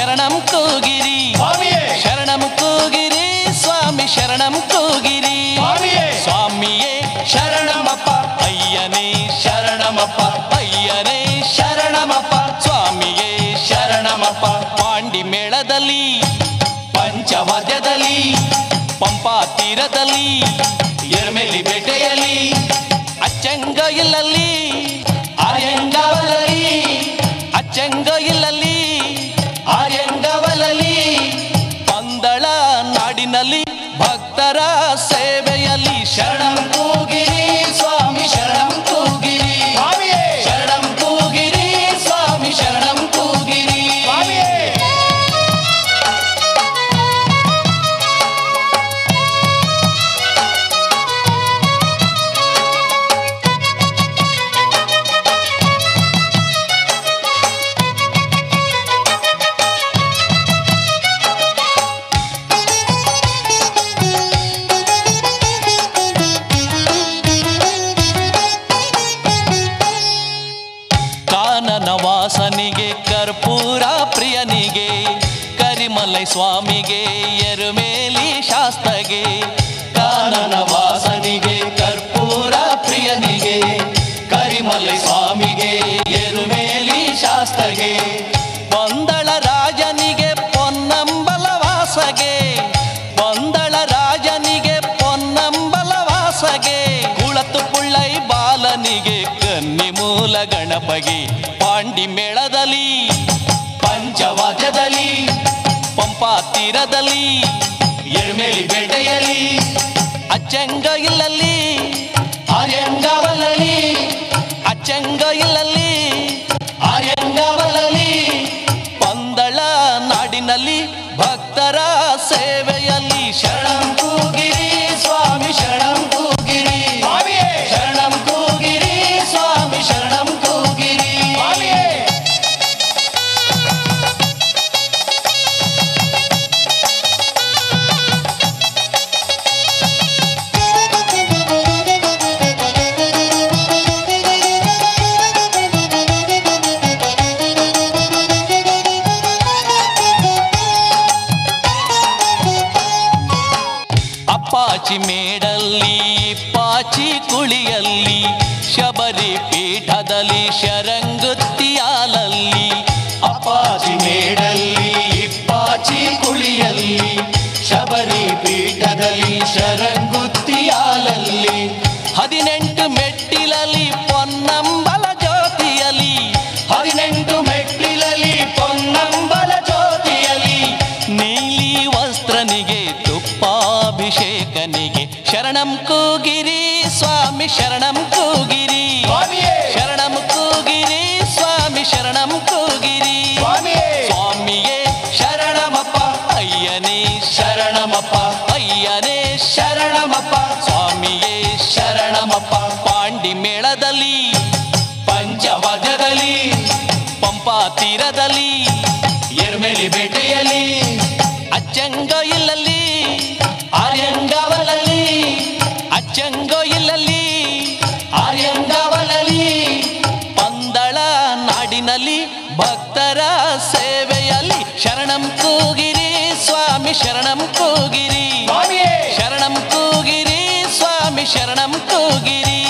ಶರಣಂ ಕೂಗಿರಿ ಶರಣಂ ಕೂಗಿರಿ ಸ್ವಾಮಿ ಶರಣಂ ಕೂಗಿರಿ ಸ್ವಾಮಿಯೇ ಶರಣಮಪ್ಪ ಅಯ್ಯನೇ ಶರಣಮಪ್ಪ ಅಯ್ಯನೇ ಶರಣಮಪ್ಪ ಸ್ವಾಮಿಯೇ ಶರಣಮಪ್ಪ ಪಾಂಡಿ ಮೇಳದಲ್ಲಿ ಪಂಚವಾದ್ಯದಲ್ಲಿ ಪಂಪಾ ತೀರದಲ್ಲಿ ಎರ್ಮೆಲಿ ಬೇಟೆಯಲ್ಲಿ ಅಚ್ಚಂಗ ಇಲ್ಲಲ್ಲಿ ಆರ್ಯಂಗವಲಲ್ಲಿ ಅಚ್ಚಂಗ ಇಲ್ಲಲ್ಲಿ ಆರ್ಯಂಗವಲಲ್ಲಿ ಪಂದಳ ನಾಡಿನಲ್ಲಿ ಭಕ್ತರ ಸೇವೆಯಲ್ಲಿ ಶರಣಂ ಕೂಗಿರಿ ಸ್ವಾಮಿ ಶರಣಂ ಕೂಗಿರಿ ಶರಣಂ ಕೂಗಿರಿ ಸ್ವಾಮಿ ಶರಣಂ ಕೂಗಿರಿ ವಾಸನಿಗೆ ಕರ್ಪೂರ ಪ್ರಿಯನಿಗೆ ಕರಿಮಲೈ ಸ್ವಾಮಿಗೆ ಎರುಮೇಲಿ ಶಾಸ್ತಗೆ ಕಾನನ ವಾಸನಿಗೆ ಕರ್ಪೂರ ಪ್ರಿಯನಿಗೆ ಕರಿಮಲೈ ಸ್ವಾಮಿಗೆ ಎರುಮೇಲಿ ಶಾಸ್ತಗೆ ಪಂದಳ ರಾಜನಿಗೆ ಪೊನ್ನಂಬಲ ವಾಸಗೆ ಪಂದಳ ರಾಜನಿಗೆ ಪೊನ್ನಂಬಲ ವಾಸಗೆ ಕುಳತು ಪುಳ್ಳೈ ಬಾಲನಿಗೆ ಕನ್ನಿ ಮೂಲ ಗಣಪಗೆ ಪಾಂಡಿ ಮೇಳದಲ್ಲಿ ಪಂಚವಾದ್ಯದಲ್ಲಿ ಪಂಪಾ ತೀರದಲ್ಲಿ ಎರ್ಮೇಲಿ ಬೇಟೆಯಲ್ಲಿ ಅಚ್ಚಂಗ ಇಲ್ಲಲ್ಲಿ ಆರ್ಯಂಗವಲಲ್ಲಿ ಅಚ್ಚಂಗ ಇಲ್ಲಲ್ಲಿ ಆರ್ಯಂಗವಲಲ್ಲಿ ಪಂದಳ ನಾಡಿನಲ್ಲಿ ಭಕ್ತರ ಸೇವೆಯಲ್ಲಿ ಶರಣಂ ಕೂಗಿರಿ ಸ್ವಾಮಿ ಶರಣಂ ಕೂಗಿರಿ ಶರಣಂ ಕೂಗಿರಿ ಸ್ವಾಮಿ ಶರಣಂ ಕೂಗಿರಿ ಅಪ್ಪಾಚಿ ಮೇಡಲ್ಲಿ ಪಾಚಿ ಕುಳಿಯಲ್ಲಿ ಶಬರಿ ಪೀಠದಲ್ಲಿ ಶರಂಗುತ್ತಿಯಾಲಲ್ಲಿ ಅಪ್ಪಾಚಿ ಮೇಡಲ್ಲಿ ಪಾಚಿ ಕುಳಿಯಲ್ಲಿ ಶಬರಿ ಪೀಠದಲ್ಲಿ ಶರಂಗುತ್ತಿಯಾಲಲ್ಲಿ 18 ಮೆಟ್ಟಿಲಲ್ಲಿ ಪೊನ್ನಂಬಲ ಜ್ಯೋತಿಯಲ್ಲಿ 18 ಮೆಟ್ಟಿಲಲ್ಲಿ ಪೊನ್ನಂಬಲ ಜ್ಯೋತಿಯಲ್ಲಿ ನೀಲಿ ವಸ್ತ್ರನಿಗೆ ತುಪ್ಪಾಭಿಷೇಕನಿಗೆ ಶರಣಂ ಕೂಗಿರಿ ಸ್ವಾಮಿ ಶರಣಂ ಕೂಗಿರಿ ಶರಣಂ ಕೂಗಿರಿ ಸ್ವಾಮಿ ಶರಣಂ ಕೂಗಿರಿ ಸ್ವಾಮಿಯೇ ಶರಣಮಪ್ಪ ಅಯ್ಯನೇ ಶರಣಮಪ್ಪ ಅಯ್ಯನೇ ಶರಣಮಪ್ಪ ಸ್ವಾಮಿಯೇ ಶರಣಮಪ್ಪ ಪಾಂಡಿ ಮೇಳದಲ್ಲಿ ಪಂಚವಾದ್ಯದಲ್ಲಿ ಪಂಪಾ ತೀರದಲ್ಲಿ ಎರ್ಮೆಲಿ ಬೇಟೆಯಲ್ಲಿ ಅಚ್ಚಂಗ ಇಲ್ಲಲ್ಲಿ ಆರ್ಯಂಗವಲಲ್ಲಿ ಅಚ್ಚಂಗ ಇಲ್ಲಲ್ಲಿ ಆರ್ಯಂಗವಲಲ್ಲಿ ಪಂದಳ ನಾಡಿನಲ್ಲಿ ಭಕ್ತರ ಸೇವೆಯಲ್ಲಿ ಶರಣಂ ಕೂಗಿರಿ ಸ್ವಾಮಿ ಶರಣಂ ಕೂಗಿರಿ ಶರಣಂ ಕೂಗಿರಿ ಸ್ವಾಮಿ ಶರಣಂ ಕೂಗಿರಿ